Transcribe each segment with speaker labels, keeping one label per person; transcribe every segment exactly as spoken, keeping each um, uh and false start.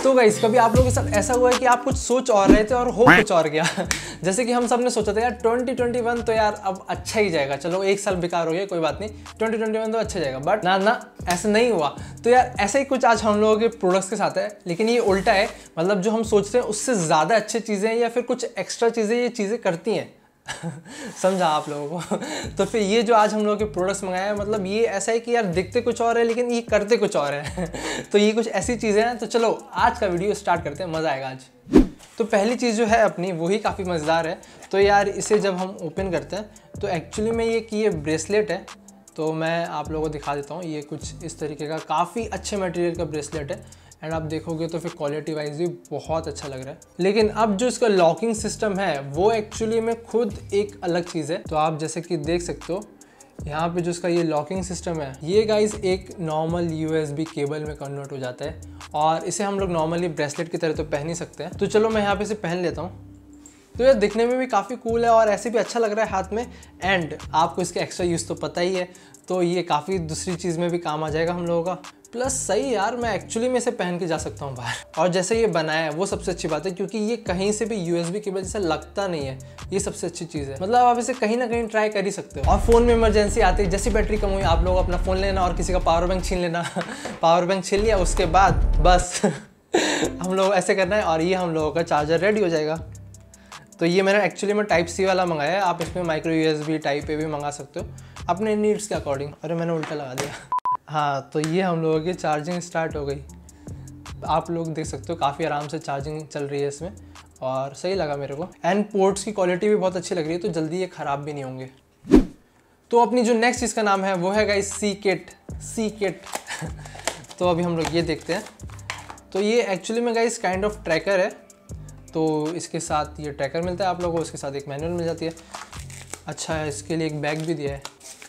Speaker 1: तो गाइस कभी आप लोगों के साथ ऐसा हुआ है कि आप कुछ सोच और रहे थे और हो कुछ और गया? जैसे कि हम सब ने सोचा था यार ट्वेंटी ट्वेंटी वन तो यार अब अच्छा ही जाएगा, चलो एक साल बेकार हो गया कोई बात नहीं, ट्वेंटी ट्वेंटी वन तो अच्छा जाएगा, बट ना ना ऐसा नहीं हुआ। तो यार ऐसा ही कुछ आज हम लोगों के प्रोडक्ट्स के साथ है, लेकिन ये उल्टा है। मतलब जो हम सोचते हैं उससे ज़्यादा अच्छी चीज़ें या फिर कुछ एक्स्ट्रा चीज़ें ये चीज़ें करती हैं। समझा आप लोगों को? तो फिर ये जो आज हम लोग के प्रोडक्ट्स मंगाए हैं, मतलब ये ऐसा है कि यार दिखते कुछ और है लेकिन ये करते कुछ और है। तो ये कुछ ऐसी चीज़ें हैं। तो चलो आज का वीडियो स्टार्ट करते हैं, मज़ा आएगा आज। तो पहली चीज़ जो है अपनी वही काफ़ी मज़ेदार है। तो यार इसे जब हम ओपन करते हैं तो एक्चुअली में ये कि ये ब्रेसलेट है। तो मैं आप लोगों को दिखा देता हूँ। ये कुछ इस तरीके का काफ़ी अच्छे मटेरियल का ब्रेसलेट है एंड आप देखोगे तो फिर क्वालिटी वाइज भी बहुत अच्छा लग रहा है। लेकिन अब जो इसका लॉकिंग सिस्टम है वो एक्चुअली में खुद एक अलग चीज़ है। तो आप जैसे कि देख सकते हो यहाँ पे जो इसका ये लॉकिंग सिस्टम है, ये गाइस एक नॉर्मल यूएसबी केबल में कन्वर्ट हो जाता है और इसे हम लोग नॉर्मली ब्रेसलेट की तरह तो पहन ही सकते हैं। तो चलो मैं यहाँ पे इसे पहन लेता हूँ। तो ये दिखने में भी काफ़ी कूल है और ऐसे भी अच्छा लग रहा है हाथ में, एंड आपको इसका एक्स्ट्रा यूज़ तो पता ही है, तो ये काफ़ी दूसरी चीज़ में भी काम आ जाएगा हम लोगों का। प्लस सही यार, मैं एक्चुअली में इसे पहन के जा सकता हूँ बाहर। और जैसे ये बनाया है वो सबसे अच्छी बात है, क्योंकि ये कहीं से भी यूएसबी केबल जैसा लगता नहीं है। ये सबसे अच्छी चीज़ है, मतलब आप इसे कहीं ना कहीं ट्राई कर ही सकते हो। और फ़ोन में इमरजेंसी आती है, जैसी बैटरी कम हुई आप लोग अपना फ़ोन लेना और किसी का पावर बैंक छीन लेना। पावर बैंक छीन लिया, उसके बाद बस हम लोग ऐसे करना है और ये हम लोगों का चार्जर रेडी हो जाएगा। तो ये मैंने एक्चुअली में टाइप सी वाला मंगाया है। आप इसमें माइक्रो यूएसबी टाइप ए भी मंगा सकते हो अपने नीड्स के अकॉर्डिंग। अरे मैंने उल्टा लगा दिया। हाँ, तो ये हम लोगों की चार्जिंग स्टार्ट हो गई। आप लोग देख सकते हो काफ़ी आराम से चार्जिंग चल रही है इसमें और सही लगा मेरे को। एंड पोर्ट्स की क्वालिटी भी बहुत अच्छी लग रही है, तो जल्दी ये ख़राब भी नहीं होंगे। तो अपनी जो नेक्स्ट चीज़ का नाम है वो है guys C kit. C kit तो अभी हम लोग ये देखते हैं। तो ये एक्चुअली में गाइस काइंड ऑफ ट्रैकर है। तो इसके साथ ये ट्रैकर मिलता है आप लोगों को, इसके साथ एक मैनुअल मिल जाती है। अच्छा है, इसके लिए एक बैग भी दिया है।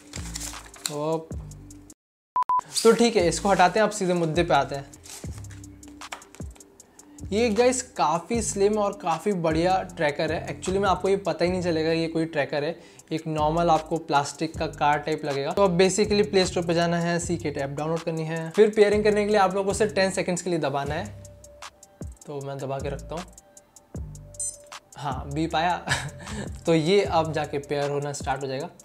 Speaker 1: ओप तो ठीक है, इसको हटाते हैं, अब सीधे मुद्दे पे आते हैं। ये गाइस काफ़ी स्लिम और काफ़ी बढ़िया ट्रैकर है। एक्चुअली में आपको ये पता ही नहीं चलेगा ये कोई ट्रैकर है, एक नॉर्मल आपको प्लास्टिक का कार्ड टाइप लगेगा। तो अब बेसिकली प्ले स्टोर पे जाना है, सी किट ऐप डाउनलोड करनी है, फिर पेयरिंग करने के लिए आप लोगों को सिर्फ टेन सेकेंड्स के लिए दबाना है। तो मैं दबा के रखता हूँ। हाँ, बीप आया। तो ये अब जाके पेयर होना स्टार्ट हो जाएगा।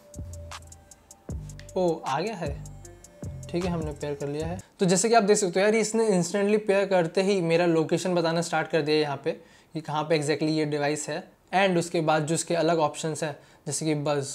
Speaker 1: ओ आ गया है, ठीक है, हमने पेयर कर लिया है। तो जैसे कि आप देख सकते हो यार, इसने इंस्टेंटली पेयर करते ही मेरा लोकेशन बताना स्टार्ट कर दिया यहाँ पे कि कहाँ पे एग्जैक्टली ये डिवाइस है। एंड उसके बाद जो इसके अलग ऑप्शंस हैं, जैसे कि बज़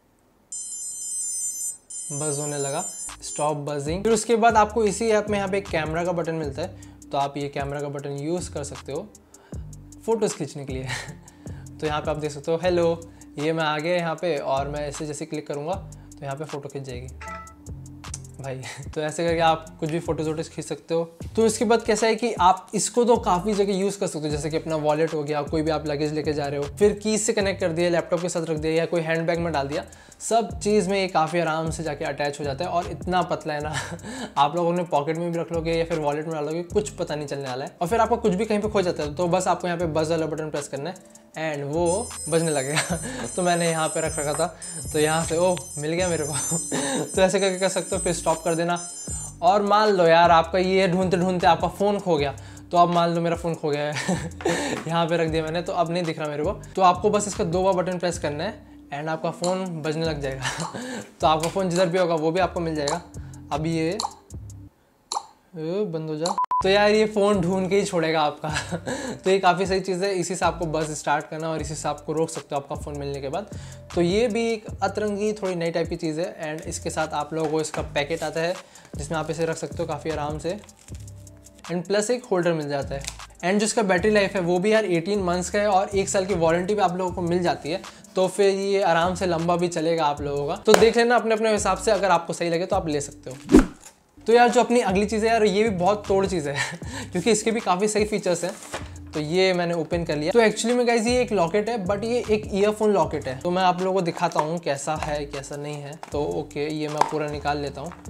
Speaker 1: बज़ होने लगा, स्टॉप बजिंग। फिर उसके बाद आपको इसी ऐप में यहाँ पे एक कैमरा का बटन मिलता है, तो आप ये कैमरा का बटन यूज़ कर सकते हो फ़ोटोज़ खींचने के लिए। तो यहाँ पे आप देख सकते हो हेलो, ये मैं आ गया यहाँ पे और मैं ऐसे जैसे क्लिक करूँगा तो यहाँ पे फ़ोटो खींच जाएगी भाई। तो ऐसे करके आप कुछ भी फोटोज वोटोज खींच सकते हो। तो इसके बाद कैसा है कि आप इसको तो काफ़ी जगह यूज़ कर सकते हो, जैसे कि अपना वॉलेट हो गया, कोई भी आप लगेज लेके जा रहे हो, फिर कीज से कनेक्ट कर दिया, लैपटॉप के साथ रख दिया या कोई हैंड बैग में डाल दिया, सब चीज़ में ये काफ़ी आराम से जाके अटैच हो जाता है। और इतना पतला है ना, आप लोग अपने पॉकेट में भी रख लोगे या फिर वॉलेट में डालोगे, कुछ पता नहीं चलने वाला है। और फिर आपका कुछ भी कहीं पे खो जाता है तो बस आपको यहाँ पे बज़ वाला बटन प्रेस करना है एंड वो बजने लगेगा। तो मैंने यहाँ पे रख रखा था, तो यहाँ से ओह मिल गया मेरे को। तो ऐसे करके कर सकते हो, फिर स्टॉप कर देना। और मान लो यार आपका ये ढूंढते ढूंढते आपका फ़ोन खो गया, तो अब मान लो मेरा फ़ोन खो गया है। यहाँ पे रख दिया मैंने, तो अब नहीं दिख रहा मेरे को। तो आपको बस इसका दो बार बटन प्रेस करना है एंड आपका फ़ोन बजने लग जाएगा। तो आपका फ़ोन जिधर भी होगा वो भी आपको मिल जाएगा। अब ये बंद हो जा। तो यार ये फ़ोन ढूंढ के ही छोड़ेगा आपका। तो ये काफ़ी सही चीज़ है, इसी से आपको बस स्टार्ट करना और इसी से आपको रोक सकते हो आपका फ़ोन मिलने के बाद। तो ये भी एक अतरंगी थोड़ी नई टाइप की चीज़ है। एंड इसके साथ आप लोगों को इसका पैकेट आता है जिसमें आप इसे रख सकते हो काफ़ी आराम से, एंड प्लस एक होल्डर मिल जाता है। एंड जो इसका बैटरी लाइफ है वो भी यार एटीन मंथ्स का है और एक साल की वारंटी भी आप लोगों को मिल जाती है। तो फिर ये आराम से लंबा भी चलेगा आप लोगों का। तो देख लेना अपने अपने हिसाब से, अगर आपको सही लगे तो आप ले सकते हो। तो यार जो अपनी अगली चीज़ है यार, ये भी बहुत तोड़ चीज़ है क्योंकि इसके भी काफ़ी सही फीचर्स हैं। तो ये मैंने ओपन कर लिया। तो एक्चुअली में गाइस ये एक लॉकेट है, बट ये एक ईयरफोन लॉकेट है। तो मैं आप लोगों को दिखाता हूँ कैसा है कैसा नहीं है। तो ओके, ये मैं पूरा निकाल लेता हूँ।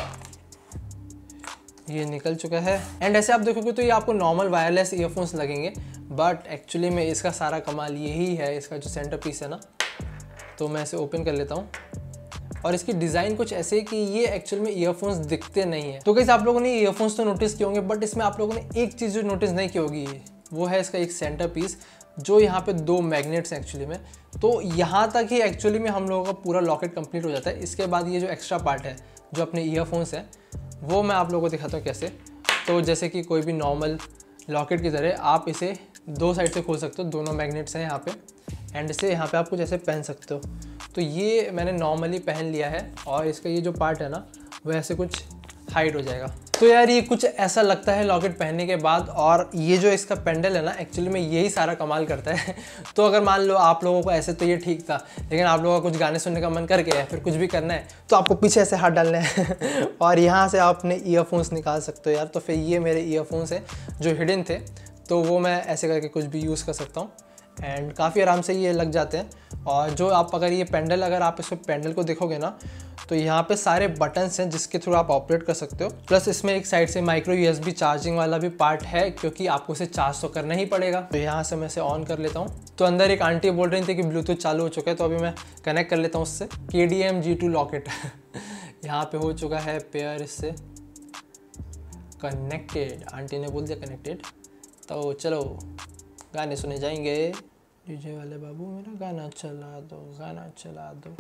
Speaker 1: ये निकल चुका है। एंड ऐसे आप देखोगे तो ये आपको नॉर्मल वायरलेस ईयरफोन्स लगेंगे, बट एक्चुअली में इसका सारा कमाल यही है, इसका जो सेंटर पीस है ना। तो मैं इसे ओपन कर लेता हूँ। और इसकी डिज़ाइन कुछ ऐसे है कि ये एक्चुअल में ईयरफोन्स दिखते नहीं है। तो गाइस आप लोगों ने ईयरफोन्स तो नोटिस किए होंगे, बट इसमें आप लोगों ने एक चीज़ जो नोटिस नहीं की होगी वो है इसका एक सेंटर पीस, जो यहाँ पे दो मैग्नेट्स हैं एक्चुअली में। तो यहाँ तक ही एक्चुअली में हम लोगों का पूरा लॉकेट कंप्लीट हो जाता है। इसके बाद ये जो एक्स्ट्रा पार्ट है जो अपने ईयरफोन्स है वो मैं आप लोगों को दिखाता हूँ कैसे। तो जैसे कि कोई भी नॉर्मल लॉकेट की तरह आप इसे दो साइड से खोल सकते हो, दोनों मैग्नेट्स हैं यहाँ पे, एंड से यहाँ पे आप कुछ ऐसे पहन सकते हो। तो ये मैंने नॉर्मली पहन लिया है और इसका ये जो पार्ट है ना वो ऐसे कुछ हाइड हो जाएगा। तो यार ये कुछ ऐसा लगता है लॉकेट पहनने के बाद। और ये जो इसका पेंडल है ना एक्चुअली में यही सारा कमाल करता है। तो अगर मान लो आप लोगों को ऐसे तो ये ठीक था, लेकिन आप लोगों का कुछ गाने सुनने का मन कर गया है, फिर कुछ भी करना है, तो आपको पीछे ऐसे हाथ डालना है और यहाँ से आप अपने ईयरफोन्स निकाल सकते हो यार। तो फिर ये मेरे ईयरफोन्स है जो हिडन थे, तो वो मैं ऐसे करके कुछ भी यूज़ कर सकता हूँ एंड काफ़ी आराम से ये लग जाते हैं। और जो आप अगर ये पेंडल अगर आप इसको पेंडल को देखोगे ना तो यहाँ पे सारे बटन्स हैं जिसके थ्रू आप ऑपरेट कर सकते हो। प्लस इसमें एक साइड से माइक्रो यूएसबी चार्जिंग वाला भी पार्ट है, क्योंकि आपको इसे चार्ज तो करना ही पड़ेगा। तो यहाँ से मैं इसे ऑन कर लेता हूँ। तो अंदर एक आंटी बोल रही थी कि ब्लूटूथ चालू हो चुका है, तो अभी मैं कनेक्ट कर लेता हूँ उससे। K D M G two locket यहाँ पे हो चुका है पेयर इससे कनेक्टेड। आंटी ने बोल दिया कनेक्टेड, तो चलो गाने सुने जाएंगे। डीजे वाले बाबू मेरा गाना चला दो, गाना चला दो।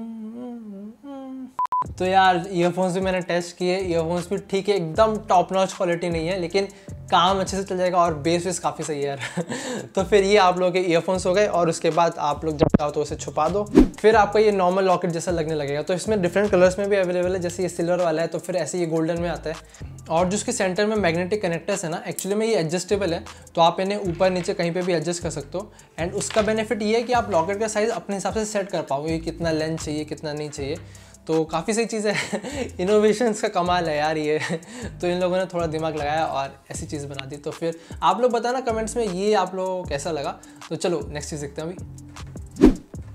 Speaker 1: तो यार ईयरफोन्स भी मैंने टेस्ट किए, ईयरफोन्स भी ठीक है, एकदम टॉप नॉच क्वालिटी नहीं है, लेकिन काम अच्छे से चल जाएगा और बेस वेस काफ़ी सही है यार। तो फिर ये आप लोगों के ईयरफोन्स हो गए और उसके बाद आप लोग जब चाहो तो उसे छुपा दो, फिर आपका ये नॉर्मल लॉकेट जैसा लगने लगेगा। तो इसमें डिफरेंट कलर्स में भी अवेलेबल है, जैसे ये सिल्वर वाला है, तो फिर ऐसे ये गोल्डन में आता है। और जो उसके सेंटर में मैग्नेटिक कनेक्टर्स है ना एक्चुअली में ये एडजस्टेबल है, तो आप इन्हें ऊपर नीचे कहीं पे भी एडजस्ट कर सकते हो। एंड उसका बेनिफिट ये है कि आप लॉकेट का साइज़ अपने हिसाब से सेट कर पाओगे, कितना लेंथ चाहिए कितना नहीं चाहिए। तो काफ़ी सही चीज़ है। इनोवेशंस का कमाल है यार ये। तो इन लोगों ने थोड़ा दिमाग लगाया और ऐसी चीज़ बना दी। तो फिर आप लोग बताना कमेंट्स में ये आप लोगों को कैसा लगा। तो चलो नेक्स्ट चीज़ देखते हैं अभी।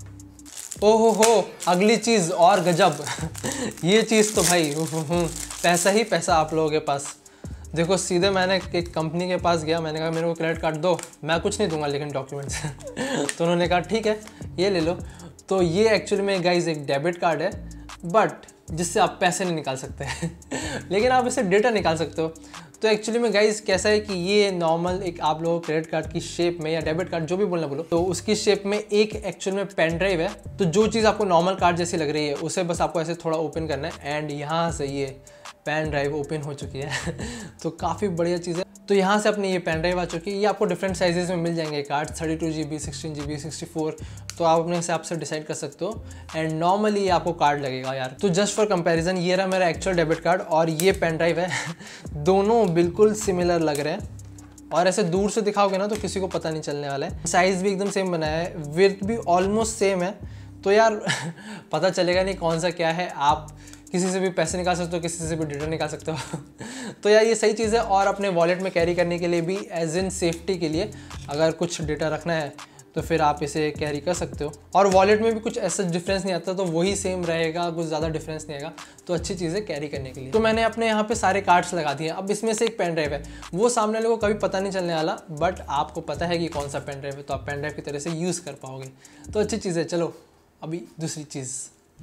Speaker 1: ओहो हो अगली चीज़ और गजब। ये चीज़ तो भाई पैसा ही पैसा आप लोगों के पास। देखो सीधे मैंने एक कंपनी के पास गया, मैंने कहा मेरे को क्रेडिट कार्ड दो, मैं कुछ नहीं दूंगा लेकिन डॉक्यूमेंट्स। तो उन्होंने कहा ठीक है ये ले लो। तो ये एक्चुअली में गाइज एक डेबिट कार्ड है, बट जिससे आप पैसे नहीं निकाल सकते लेकिन आप इससे डेटा निकाल सकते हो। तो एक्चुअली में गाइज कैसा है कि ये नॉर्मल एक आप लोगों क्रेडिट कार्ड की शेप में या डेबिट कार्ड जो भी बोलना बोलो, तो उसकी शेप में एक एक्चुअल में पेन ड्राइव है। तो जो चीज़ आपको नॉर्मल कार्ड जैसी लग रही है उसे बस आपको ऐसे थोड़ा ओपन करना है एंड यहाँ से ये पेन ड्राइव ओपन हो चुकी है। तो काफ़ी बढ़िया चीज़ है। तो यहाँ से अपनी ये पेन ड्राइव आ चुकी है। ये आपको डिफरेंट साइजेस में मिल जाएंगे card, thirty two G B, sixteen G B, sixty four. तो आप अपने हिसाब से डिसाइड कर सकते हो एंड नॉर्मली ये आपको कार्ड लगेगा यार। तो जस्ट फॉर कंपैरिजन ये रहा मेरा एक्चुअल डेबिट कार्ड और ये पेन ड्राइव है। दोनों बिल्कुल सिमिलर लग रहे हैं और ऐसे दूर से दिखाओगे ना तो किसी को पता नहीं चलने वाला है। साइज़ भी एकदम सेम बनाया है, विड्थ भी ऑलमोस्ट सेम है। तो यार पता चलेगा नहीं कौन सा क्या है। आप किसी से भी पैसे निकाल सकते हो, किसी से भी डेटा निकाल सकते हो। तो यार ये सही चीज़ है। और अपने वॉलेट में कैरी करने के लिए भी एज इन सेफ्टी के लिए अगर कुछ डेटा रखना है तो फिर आप इसे कैरी कर सकते हो। और वॉलेट में भी कुछ ऐसा डिफरेंस नहीं आता, तो वही सेम रहेगा, कुछ ज़्यादा डिफरेंस नहीं आएगा। तो अच्छी चीज़ है कैरी करने के लिए। तो मैंने अपने यहाँ पे सारे कार्ड्स लगा दिए। अब इसमें से एक पेन ड्राइव है, वो सामने वाले को कभी पता नहीं चलने वाला, बट आपको पता है कि कौन सा पेन ड्राइव है, तो आप पेन ड्राइव की तरह से यूज़ कर पाओगे। तो अच्छी चीज़ है। चलो अभी दूसरी चीज़।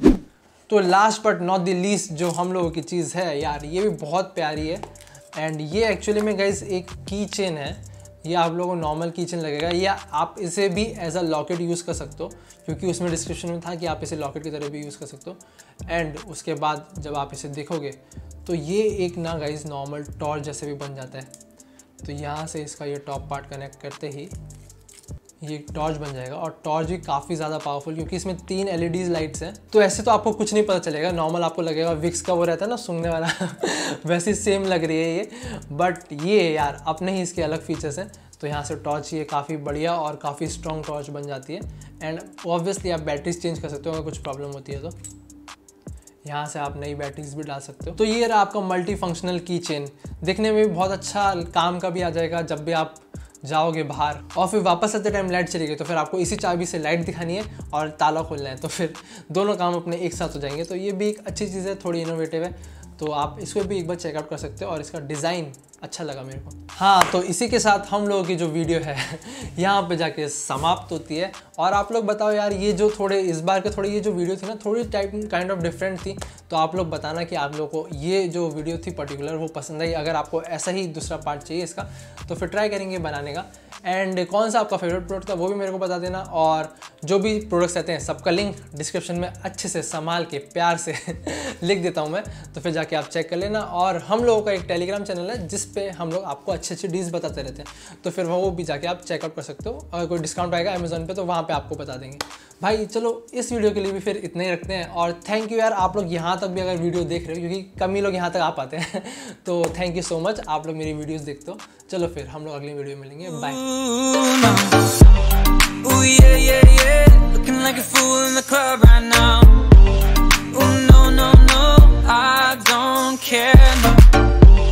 Speaker 1: तो last but not the least जो हम लोगों की चीज़ है यार, ये भी बहुत प्यारी है एंड ये एक्चुअली में गाइज एक की चेन है। ये आप लोगों को नॉर्मल की चेन लगेगा, या आप इसे भी एज अ लॉकेट यूज़ कर सकते हो, क्योंकि उसमें डिस्क्रिप्शन में था कि आप इसे लॉकेट की तरह भी यूज़ कर सकते हो। एंड उसके बाद जब आप इसे देखोगे तो ये एक ना गाइज नॉर्मल टॉर्च जैसे भी बन जाता है। तो यहाँ से इसका ये टॉप पार्ट कनेक्ट करते ही ये टॉर्च बन जाएगा। और टॉर्च भी काफ़ी ज़्यादा पावरफुल, क्योंकि इसमें तीन एलईडी लाइट्स हैं। तो ऐसे तो आपको कुछ नहीं पता चलेगा, नॉर्मल आपको लगेगा विक्स का वो रहता है ना सूंघने वाला वैसे सेम लग रही है ये, बट ये यार अपने ही इसके अलग फीचर्स हैं। तो यहाँ से टॉर्च ये काफ़ी बढ़िया और काफ़ी स्ट्रॉन्ग टॉर्च बन जाती है। एंड ऑब्वियसली आप बैटरीज चेंज कर सकते हो अगर कुछ प्रॉब्लम होती है तो। यहाँ से आप नई बैटरीज भी डाल सकते हो। तो ये रहा आपका मल्टी फंक्शनल की चेन। दिखने में भी बहुत अच्छा, काम का भी आ जाएगा जब भी आप जाओगे बाहर और फिर वापस आते टाइम लाइट चली गई तो फिर आपको इसी चाबी से लाइट दिखानी है और ताला खोलना है, तो फिर दोनों काम अपने एक साथ हो जाएंगे। तो ये भी एक अच्छी चीज़ है, थोड़ी इनोवेटिव है। तो आप इसको भी एक बार चेकआउट कर सकते हो और इसका डिज़ाइन अच्छा लगा मेरे को। हाँ, तो इसी के साथ हम लोगों की जो वीडियो है यहाँ पे जाके समाप्त होती है। और आप लोग बताओ यार, ये जो थोड़े इस बार के थोड़ी ये जो वीडियो थी ना, थोड़ी टाइप काइंड ऑफ डिफरेंट थी। तो आप लोग बताना कि आप लोगों को ये जो वीडियो थी पर्टिकुलर वो पसंद आई। अगर आपको ऐसा ही दूसरा पार्ट चाहिए इसका तो फिर ट्राई करेंगे बनाने का। एंड कौन सा आपका फेवरेट प्रोडक्ट था वो भी मेरे को बता देना। और जो भी प्रोडक्ट्स रहते हैं सबका लिंक डिस्क्रिप्शन में अच्छे से संभाल के प्यार से लिख देता हूँ मैं, तो फिर जाके आप चेक कर लेना। और हम लोगों का एक टेलीग्राम चैनल है जिस पे हम लोग आपको अच्छी अच्छी डील्स बताते रहते हैं, तो फिर वो भी जाके आप चेकआउट कर सकते हो। अगर कोई डिस्काउंट आएगा अमेजोन पे तो वहाँ पे आपको बता देंगे। भाई चलो इस वीडियो के लिए भी फिर इतना ही रखते हैं। और थैंक यू यार, आप लोग यहाँ तक भी अगर वीडियो देख रहे हो, क्योंकि कम ही लोग यहाँ तक आ पाते हैं तो थैंक यू सो मच, आप लोग मेरी वीडियोस देखते हो। चलो फिर हम लोग अगली वीडियो में मिलेंगे, बाय।